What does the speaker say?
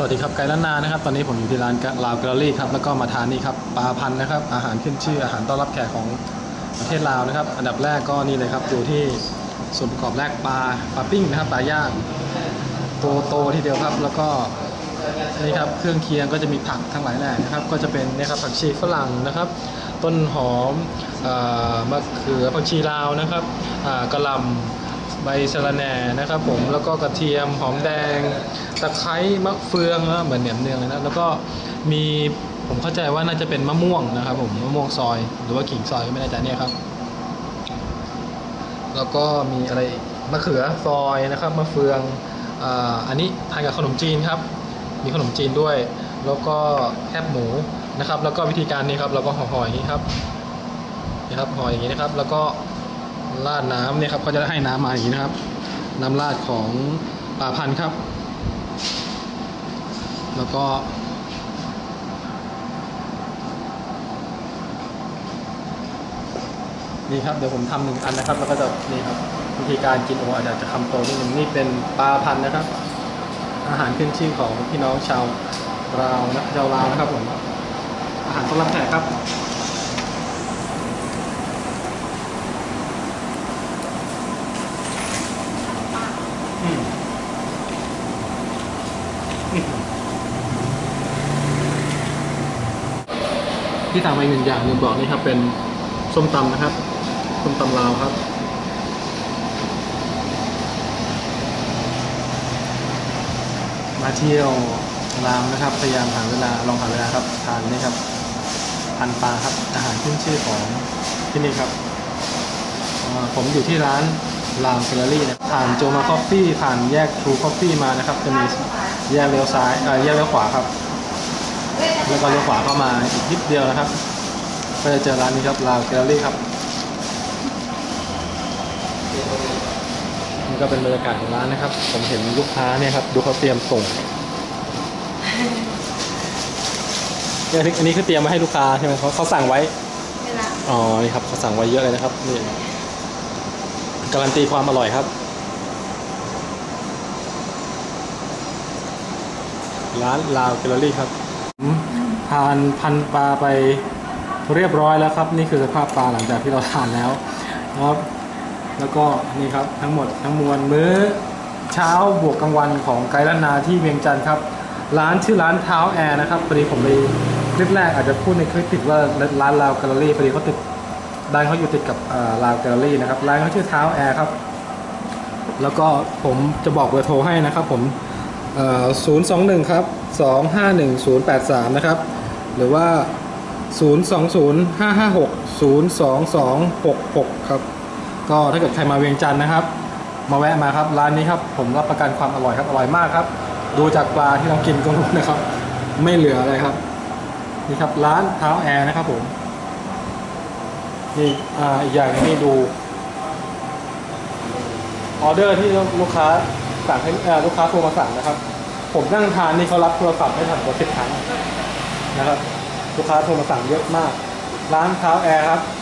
วัสดีครับไกด์ล้านนานะครับตอนนี้ผมอยู่ที่ร้านลาวแกลเลอรี่ครับแล้วก็มาทานนี่ครับปลาพันธุ์นะครับอาหารขึ้นชื่ออาหารต้อนรับแขกของประเทศลาวนะครับอันดับแรกก็นี่เลยครับดูที่ส่วนประกอบแรกปลาปิ้งนะครับปลาย่างโตทีเดียวครับแล้วก็นี่ครับเครื่องเคียงก็จะมีผักทั้งหลายแหล่นะครับก็จะเป็นนี่ครับผักชีฝรั่งนะครับต้นหอมมะเขือผักชีลาวนะครับกระหล่ำใบสะระแหน่นะครับผมแล้วก็กระเทียมหอมแดงตะไคร้มะเฟืองเหมือนแหนมเนืองเลยนะแล้วก็มีผมเข้าใจว่าน่าจะเป็นมะม่วงนะครับผมมะม่วงซอยหรือว่าขิงซอยก็ไม่แน่ใจเนี่ยครับแล้วก็มีอะไรมะเขือซอยนะครับมะเฟืองอันนี้ทานกับขนมจีนครับมีขนมจีนด้วยแล้วก็แคบหมูนะครับแล้วก็วิธีการนี้ครับเราก็ห่ออย่างนี้ครับนี่ครับห่ออย่างนี้นะครับแล้วก็ราดน้ำเนี่ยครับเขาจะให้น้ำมาอย่างนี้นะครับน้ำราดของปลาพันธุ์ครับแล้วก็นี่ครับเดี๋ยวผมทำหนึ่งอันนะครับแล้วก็จะนี่ครับวิธีการกินอาจจะคำโตนิดนึงนี่เป็นปลาพันธุ์นะครับอาหารขึ้นชื่อของพี่น้องชาวลาวนะครับผมอาหารต้อนรับแขกครับที่สั่งไปหนึ่งอย่างลืมบอกนี่ครับเป็นส้มตำนะครับส้มตำลาวครับมาเที่ยวลาวนะครับพยายามหาเวลาลองหาเวลาครับทานนี่ครับพันปลาครับอาหารขึ้นชื่อของที่นี่ครับผมอยู่ที่ร้านลาวแกลเลอรี่นะผ่านโจมาคอฟฟี่ผ่านแยกทรูคอฟฟี่มานะครับจะมีแยกเลี้ยวซ้ายแยกเลี้ยวขวาครับแล้วก็เลี้ยวขวาเข้ามาอีกนิดเดียวนะครับก็จะเจอร้านนี้ครับลาวแกลเลอรี่ครับนี่ก็เป็นบรรยากาศของร้านนะครับผมเห็นลูกค้าเนี่ยครับดูเขาเตรียมส่งอันนี้คือเตรียมมาให้ลูกค้าใช่ไหมเขาสั่งไว้อ๋อนี่ครับเขาสั่งไว้เยอะเลยนะครับนี่การันตีความอร่อยครับร้านลาวแกลเลอรี่ครับทานพันปลาไปเรียบร้อยแล้วครับนี่คือสภาพปลาหลังจากที่เราทานแล้วนะครับแล้วก็นี่ครับทั้งหมดทั้งมวลมื้อเช้าบวกกลางวันของไกด์ล้านนาที่เวียงจันทร์ครับร้านชื่อร้านเท้าแอร์นะครับพอดีผมไปคลิปแรกอาจจะพูดในคลิปผิดว่าร้านลาวแกลเลอรี่พอดีเขาติดร้านเขาอยู่ติดกับลาวแกลเลอรี่นะครับร้านเขาชื่อเท้าแอร์ครับแล้วก็ผมจะบอกเบอร์โทรให้นะครับผม021ครับ251 083นะครับหรือว่า020-556-02266ครับก็ถ้าเกิดใครมาเวียงจันทร์นะครับมาแวะมาครับร้านนี้ครับผมรับประกันความอร่อยครับอร่อยมากครับดูจากปลาที่เรากินก็รู้นะครับไม่เหลืออะไรครับนี่ครับร้านเท้าแอร์นะครับผมนี่อีกอย่างนี้ดูออเดอร์ที่ลูกค้าสั่งให้ลูกค้าโทรมาสั่งนะครับผมนั่งทานนี่เขารับโทรศัพท์ไม่ทันกว่า10 ครั้งนะครับลูกค้าโทรมาสั่งเยอะมากร้านเท้าแอร์ครับ